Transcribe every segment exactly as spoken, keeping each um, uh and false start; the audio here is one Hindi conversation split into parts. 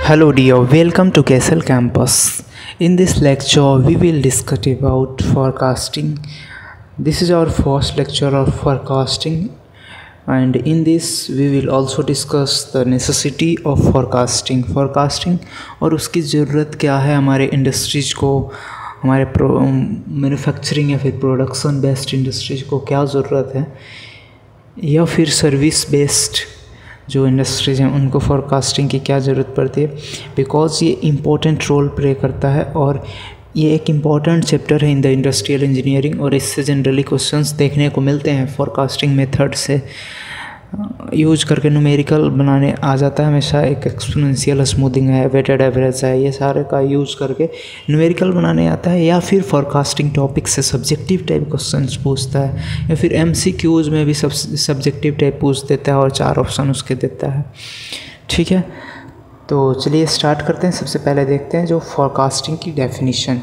Hello dear, welcome to Castle Campus. In this lecture, we will discuss about forecasting. This is our first lecture of forecasting, and in this we will also discuss the necessity of forecasting. Forecasting और उसकी ज़रूरत क्या है हमारे इंडस्ट्रीज को, हमारे मैन्युफैक्चरिंग या फिर प्रोडक्शन बेस्ड इंडस्ट्रीज को क्या ज़रूरत है, या फिर सर्विस बेस्ड जो इंडस्ट्रीज हैं उनको फोरकास्टिंग की क्या ज़रूरत पड़ती है। बिकॉज़ ये इम्पोर्टेंट रोल प्ले करता है और ये एक इम्पॉर्टेंट चैप्टर है इन द इंडस्ट्रियल इंजीनियरिंग, और इससे जनरली क्वेश्चंस देखने को मिलते हैं। फोरकास्टिंग मेथड से यूज करके न्यूमेरिकल बनाने आ जाता है हमेशा। एक एक्सपोनेंशियल स्मूथिंग है, वेटेड एवरेज है, ये सारे का यूज़ करके न्यूमेरिकल बनाने आता है, या फिर फोरकास्टिंग टॉपिक से सब्जेक्टिव टाइप क्वेश्चंस पूछता है, या फिर एमसीक्यूज में भी सब सब्जेक्टिव टाइप पूछ देता है और चार ऑप्शन उसके देता है। ठीक है, तो चलिए स्टार्ट करते हैं। सबसे पहले देखते हैं जो फोरकास्टिंग की डेफिनीशन।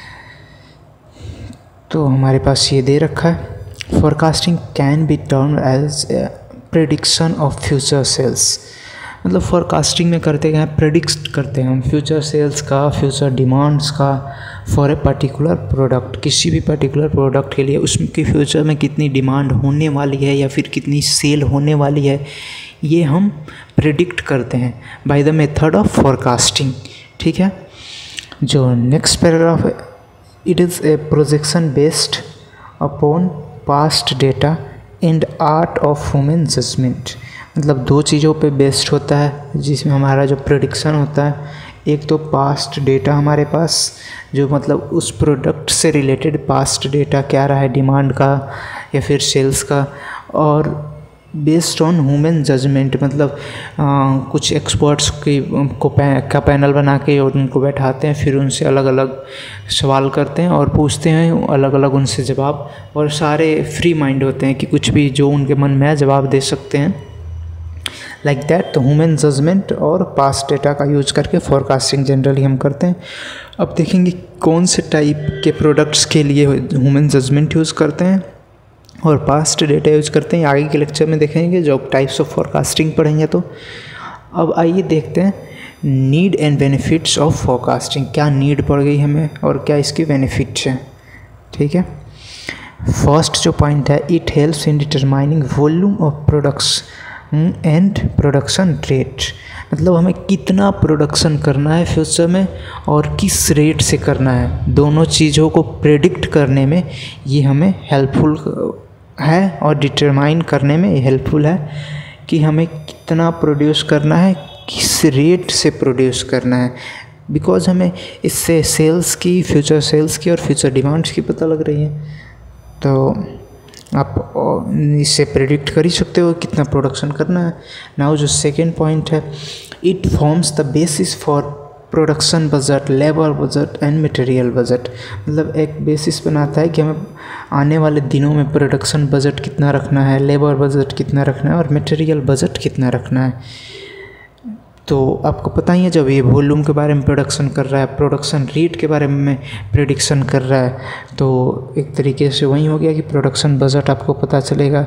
तो हमारे पास ये दे रखा है, forecasting can be termed as prediction of future sales. मतलब फोरकास्टिंग में करते हैं, प्रेडिक्ट करते हैं हम फ्यूचर सेल्स का, फ्यूचर डिमांड्स का फॉर ए पर्टिकुलर प्रोडक्ट। किसी भी पर्टिकुलर प्रोडक्ट के लिए उसकी फ्यूचर में कितनी डिमांड होने वाली है या फिर कितनी सेल होने वाली है, ये हम प्रेडिक्ट करते हैं by the method of forecasting. ठीक है, जो नेक्स्ट पैराग्राफ है, it is a projection based upon past data and art of human judgement. मतलब दो चीज़ों पे बेस्ड होता है जिसमें हमारा जो प्रेडिक्शन होता है, एक तो पास्ट डेटा हमारे पास, जो मतलब उस प्रोडक्ट से रिलेटेड पास्ट डेटा क्या रहा है, डिमांड का या फिर सेल्स का, और बेस्ड ऑन ह्यूमन जजमेंट। मतलब आ, कुछ एक्सपर्ट्स की को पै, का पैनल बना के और उनको बैठाते हैं, फिर उनसे अलग अलग सवाल करते हैं और पूछते हैं अलग अलग उनसे जवाब, और सारे फ्री माइंड होते हैं कि कुछ भी जो उनके मन में है जवाब दे सकते हैं, लाइक दैट। तो ह्यूमन जजमेंट और पास्ट डेटा का यूज करके फोरकास्टिंग जनरली हम करते हैं। अब देखेंगे कौन से टाइप के प्रोडक्ट्स के लिए ह्यूमन जजमेंट यूज़ करते हैं और पास्ट डेटा यूज करते हैं। आगे के लेक्चर में देखेंगे जब टाइप्स ऑफ फोरकास्टिंग पढ़ेंगे। तो अब आइए देखते हैं need and benefits of forecasting. क्या नीड पड़ गई हमें और क्या इसके बेनिफिट्स हैं। ठीक है, फर्स्ट जो पॉइंट है, it helps in determining volume of products and production rate. मतलब हमें कितना प्रोडक्शन करना है फ्यूचर में और किस रेट से करना है, दोनों चीज़ों को प्रेडिक्ट करने में ये हमें हेल्पफुल है और डिटरमाइन करने में हेल्पफुल है कि हमें कितना प्रोड्यूस करना है, किस रेट से प्रोड्यूस करना है। बिकॉज हमें इससे सेल्स की, फ्यूचर सेल्स की और फ्यूचर डिमांड्स की पता लग रही है, तो आप इससे प्रेडिक्ट कर ही सकते हो कितना प्रोडक्शन करना है। नाउ जो सेकेंड पॉइंट है, it forms the basis for production budget, labour budget and material budget. मतलब एक बेसिस बनाता है कि हमें आने वाले दिनों में प्रोडक्शन बजट कितना रखना है, लेबर बजट कितना रखना है और मटेरियल बजट कितना रखना है। तो आपको पता ही है, जब ये वॉल्यूम के बारे में प्रोडक्शन कर रहा है, प्रोडक्शन रेट के बारे में प्रेडिक्शन कर रहा है, तो एक तरीके से वही हो गया कि प्रोडक्शन बजट आपको पता चलेगा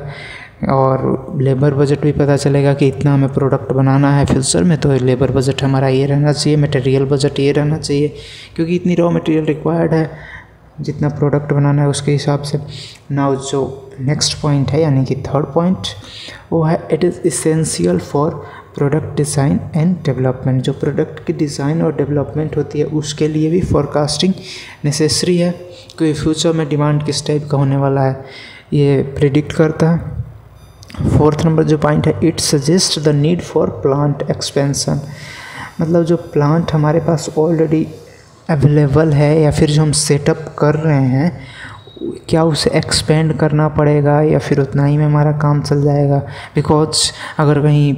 और लेबर बजट भी पता चलेगा कि इतना हमें प्रोडक्ट बनाना है फ्यूचर में, तो लेबर बजट हमारा ये रहना चाहिए, मटेरियल बजट ये रहना चाहिए, क्योंकि इतनी रॉ मटेरियल रिक्वायर्ड है जितना प्रोडक्ट बनाना है उसके हिसाब से। नाउ जो नेक्स्ट पॉइंट है यानी कि थर्ड पॉइंट, वो है it is essential for product design and development. जो प्रोडक्ट की डिज़ाइन और डेवलपमेंट होती है उसके लिए भी फोरकास्टिंग नेसेसरी है, क्योंकि फ्यूचर में डिमांड किस टाइप का होने वाला है ये प्रिडिक्ट करता है। फोर्थ नंबर जो पॉइंट है, it suggest the need for plant expansion. मतलब जो प्लांट हमारे पास ऑलरेडी अवेलेबल है या फिर जो हम सेटअप कर रहे हैं, क्या उसे एक्सपेंड करना पड़ेगा या फिर उतना ही में हमारा काम चल जाएगा। बिकॉज अगर कहीं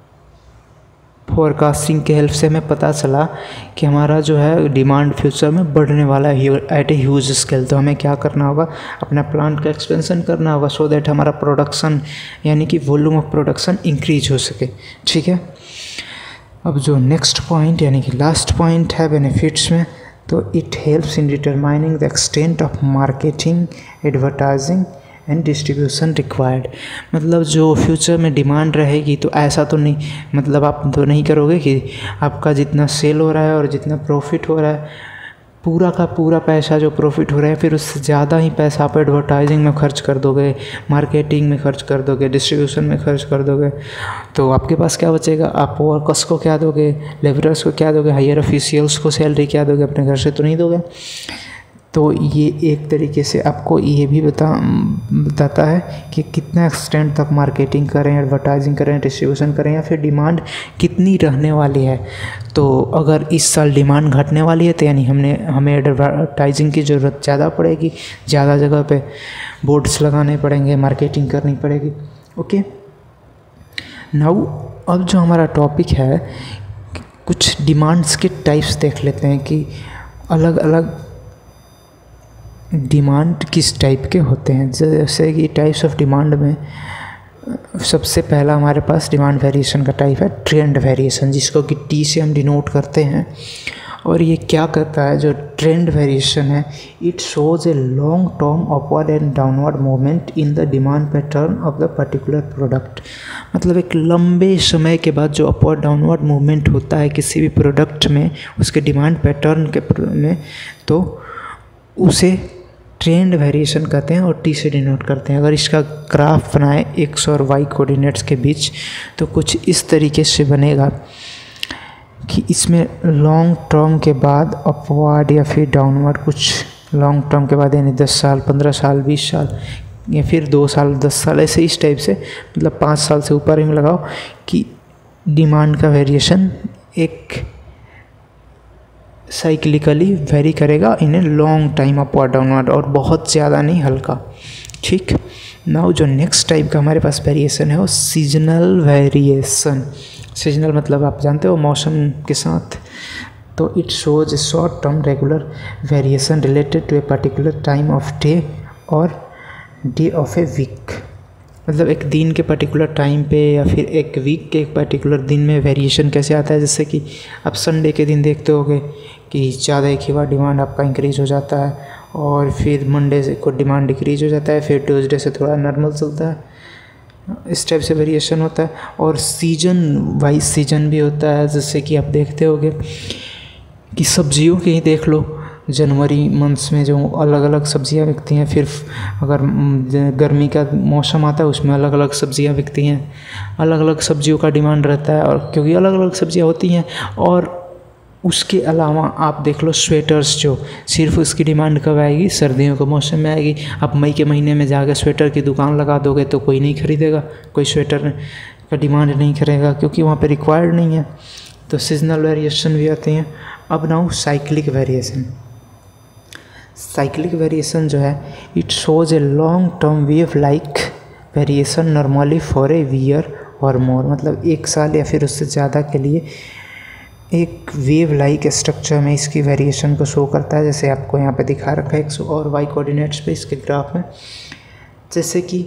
फोरकास्टिंग के हेल्प से हमें पता चला कि हमारा जो है डिमांड फ्यूचर में बढ़ने वाला है एट ए ह्यूज स्केल, तो हमें क्या करना होगा, अपना प्लांट का एक्सपेंशन करना होगा, सो दैट हमारा प्रोडक्शन यानी कि वॉल्यूम ऑफ प्रोडक्शन इंक्रीज हो सके। ठीक है, अब जो नेक्स्ट पॉइंट यानी कि लास्ट पॉइंट है बेनिफिट्स में, तो it helps in determining the extent of marketing, advertising and distribution required. मतलब जो फ्यूचर में डिमांड रहेगी तो ऐसा तो नहीं, मतलब आप तो नहीं करोगे कि आपका जितना सेल हो रहा है और जितना प्रॉफिट हो रहा है पूरा का पूरा पैसा जो प्रॉफिट हो रहा है फिर उससे ज़्यादा ही पैसा आप एडवर्टाइजिंग में खर्च कर दोगे, मार्केटिंग में खर्च कर दोगे, डिस्ट्रीब्यूशन में खर्च कर दोगे, तो आपके पास क्या बचेगा? आप वर्कर्स को क्या दोगे, लेबरर्स को क्या दोगे, हायर ऑफिशियल्स को सैलरी क्या दोगे? अपने घर से तो नहीं दोगे। तो ये एक तरीके से आपको ये भी बता बताता है कि कितना एक्सटेंट तक मार्केटिंग करें, एडवर्टाइजिंग करें, डिस्ट्रीब्यूशन करें, या फिर डिमांड कितनी रहने वाली है। तो अगर इस साल डिमांड घटने वाली है तो यानी हमने हमें एडवर्टाइजिंग की ज़रूरत ज़्यादा पड़ेगी, ज़्यादा जगह पे बोर्ड्स लगाने पड़ेंगे, मार्केटिंग करनी पड़ेगी। ओके, नाउ अब जो हमारा टॉपिक है कुछ डिमांड्स के टाइप्स देख लेते हैं कि अलग अलग डिमांड किस टाइप के होते हैं। जैसे कि टाइप्स ऑफ डिमांड में सबसे पहला हमारे पास डिमांड वेरिएशन का टाइप है ट्रेंड वेरिएशन, जिसको कि टी से हम डिनोट करते हैं। और ये क्या करता है, जो ट्रेंड वेरिएशन है, it shows a long term upward and downward movement in the demand pattern of the particular product. मतलब एक लंबे समय के बाद जो अपवर्ड डाउनवर्ड मूवमेंट होता है किसी भी प्रोडक्ट में, उसके डिमांड पैटर्न के में, तो उसे ट्रेंड वेरिएशन कहते हैं और टी से डिनोट करते हैं। अगर इसका ग्राफ बनाए एक्स और वाई कोऑर्डिनेट्स के बीच तो कुछ इस तरीके से बनेगा कि इसमें लॉन्ग टर्म के बाद अपवर्ड या फिर डाउनवर्ड, कुछ लॉन्ग टर्म के बाद यानी दस साल, पंद्रह साल, बीस साल या फिर दो साल, दस साल, ऐसे इस टाइप से, मतलब पाँच साल से ऊपर ही में लगाओ कि डिमांड का वेरिएशन एक साइक्लिकली वेरी करेगा in a long time upward downward, और बहुत ज़्यादा नहीं, हल्का। ठीक, नाउ जो नेक्स्ट टाइप का हमारे पास वेरिएशन है वो सीजनल वेरिएशन। सीजनल मतलब आप जानते हो मौसम के साथ। तो it shows a short term regular variation related to a particular time of day और डे ऑफ ए वीक। मतलब एक दिन के पर्टिकुलर टाइम पे या फिर एक वीक के एक पर्टिकुलर दिन में वेरिएशन कैसे आता है। जैसे कि आप संडे के दिन देखते होगे कि ज़्यादा एक ही बार डिमांड आपका इंक्रीज़ हो जाता है, और फिर मंडे से को डिमांड डिक्रीज़ हो जाता है, फिर ट्यूसडे से थोड़ा नॉर्मल चलता है। इस टाइप से वेरिएशन होता है। और सीजन वाइज सीजन भी होता है, जैसे कि आप देखते होगे कि सब्जियों के ही देख लो, जनवरी मंथ्स में जो अलग अलग सब्जियां बिकती हैं, फिर अगर गर्मी का मौसम आता है उसमें अलग अलग सब्जियां बिकती हैं, अलग अलग सब्जियों का डिमांड रहता है। और क्योंकि अलग अलग सब्जियां होती हैं, और उसके अलावा आप देख लो स्वेटर्स, जो सिर्फ उसकी डिमांड कब आएगी, सर्दियों के मौसम में आएगी। आप मई के महीने में जाकर स्वेटर की दुकान लगा दोगे तो कोई नहीं खरीदेगा, कोई स्वेटर का डिमांड नहीं करेगा क्योंकि वहाँ पे रिक्वायर्ड नहीं है। तो सीजनल वेरिएशन भी आते हैं। अब now cyclic variation. Cyclic variation जो है it shows a long term wave like variation normally for a year और मोर। मतलब एक साल या फिर उससे ज़्यादा के लिए एक वेव लाइक स्ट्रक्चर में इसकी वेरिएशन को शो करता है। जैसे आपको यहाँ पे दिखा रखा है एक्स और वाई कोऑर्डिनेट्स पे इसके ग्राफ में। जैसे कि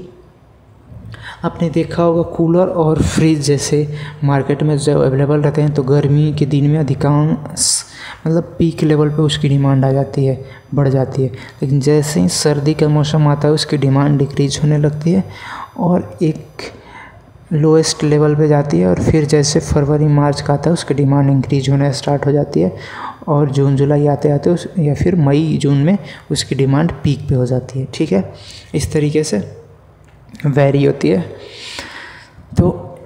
आपने देखा होगा कूलर और फ्रिज जैसे मार्केट में जब अवेलेबल रहते हैं तो गर्मी के दिन में अधिकांश मतलब पीक लेवल पे उसकी डिमांड आ जाती है, बढ़ जाती है। लेकिन जैसे ही सर्दी का मौसम आता है उसकी डिमांड डिक्रीज होने लगती है और एक लोएस्ट लेवल पे जाती है। और फिर जैसे फरवरी मार्च का आता है उसकी डिमांड इंक्रीज होना स्टार्ट हो जाती है, और जून जुलाई आते आते उस या फिर मई जून में उसकी डिमांड पीक पे हो जाती है। ठीक है, इस तरीके से वेरी होती है। तो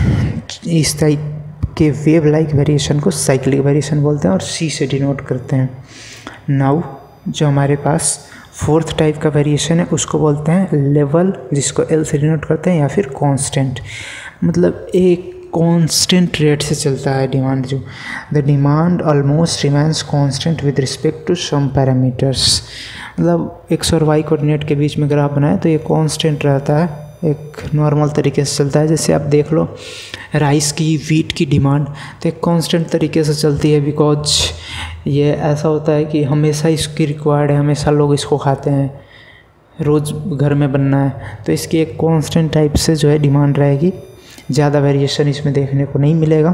इस टाइप के वेव लाइक वेरिएशन को साइक्लिक वेरिएशन बोलते हैं और सी से डिनोट करते हैं। नाउ जो हमारे पास फोर्थ टाइप का वेरिएशन है उसको बोलते हैं लेवल, जिसको एल से डिनोट करते हैं, या फिर कांस्टेंट। मतलब एक कांस्टेंट रेट से चलता है डिमांड। जो the demand almost remains constant with respect to some parameters. मतलब एक्स और वाई कोऑर्डिनेट के बीच में ग्राफ बनाए तो ये कांस्टेंट रहता है, एक नॉर्मल तरीके से चलता है। जैसे आप देख लो राइस की, वीट की डिमांड तो एक कांस्टेंट तरीके से चलती है, बिकॉज ये ऐसा होता है कि हमेशा इसकी रिक्वायर्ड है, हमेशा लोग इसको खाते हैं, रोज़ घर में बनना है, तो इसकी एक कांस्टेंट टाइप से जो है डिमांड रहेगी। ज़्यादा वेरिएशन इसमें देखने को नहीं मिलेगा।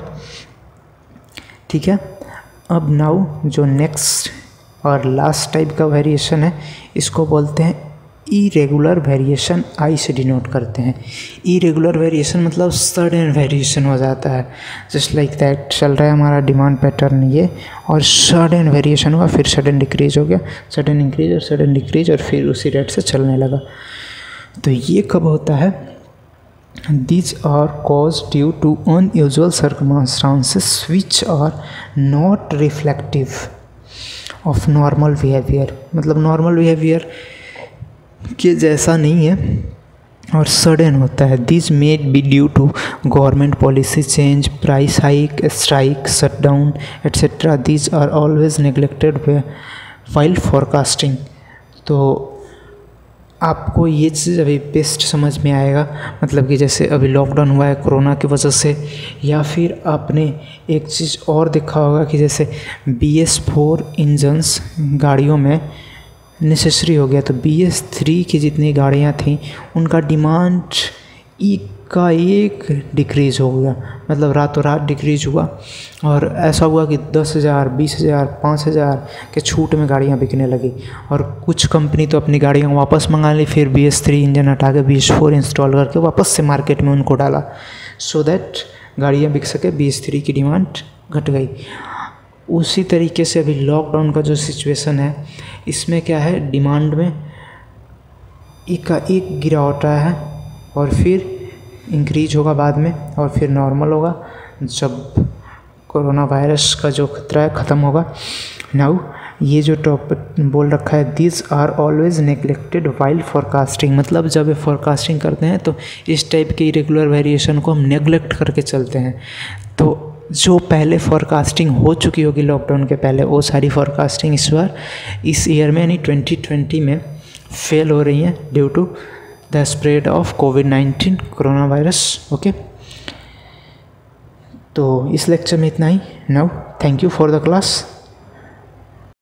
ठीक है, अब नाउ जो नेक्स्ट और लास्ट टाइप का वेरिएशन है इसको बोलते हैं इरेगुलर वेरिएशन आई से डिनोट करते हैं। इरेगुलर वेरिएशन मतलब सडन वेरिएशन हो जाता है, जस्ट लाइक दैट चल रहा है हमारा डिमांड पैटर्न ये, और सडन वेरिएशन हुआ, फिर सडन डिक्रीज हो गया, सडन इंक्रीज और सडन डिक्रीज, और फिर उसी रेट से चलने लगा। तो ये कब होता है? These are caused due to unusual circumstances which are not reflective of normal behavior। मतलब नॉर्मल बिहेवियर के जैसा नहीं है और सडन होता है। This may be due to government policy change, price hike, strike, shutdown etcetera. This are always neglected while forecasting. तो आपको ये चीज़ अभी बेस्ट समझ में आएगा, मतलब कि जैसे अभी लॉकडाउन हुआ है कोरोना की वजह से, या फिर आपने एक चीज़ और देखा होगा कि जैसे बी एस फोर इंजन्स गाड़ियों में नेसेसरी हो गया, तो बी एस थ्री की जितनी गाड़ियाँ थीं उनका डिमांड एक का एक डिक्रीज़ हो गया, मतलब रातों रात डिक्रीज़ हुआ, और ऐसा हुआ कि दस हज़ार बीस हज़ार पाँच हज़ार के छूट में गाड़ियाँ बिकने लगी। और कुछ कंपनी तो अपनी गाड़ियाँ वापस मंगा ली, फिर बी एस थ्री इंजन हटा के बी एस फोर इंस्टॉल करके वापस से मार्केट में उनको डाला, सो दैट गाड़ियाँ बिक सके, बी एस थ्री की डिमांड घट गई। उसी तरीके से अभी लॉकडाउन का जो सिचुएशन है, इसमें क्या है, डिमांड में एक का एक गिरावट आया है और फिर इंक्रीज होगा बाद में, और फिर नॉर्मल होगा जब कोरोना वायरस का जो खतरा है ख़त्म होगा। नाउ ये जो टॉपिक बोल रखा है, this are always neglected while forecasting, मतलब जब फॉरकास्टिंग करते हैं तो इस टाइप के इरेगुलर वेरिएशन को हम नेग्लेक्ट करके चलते हैं। तो जो पहले फॉरकास्टिंग हो चुकी होगी लॉकडाउन के पहले, वो सारी फॉरकास्टिंग इस बार इस ईयर में यानी ट्वेंटी ट्वेंटी में फेल हो रही हैं due to the spread of Covid nineteen corona virus. Okay, तो इस लेक्चर में इतना ही। Now thank you for the class.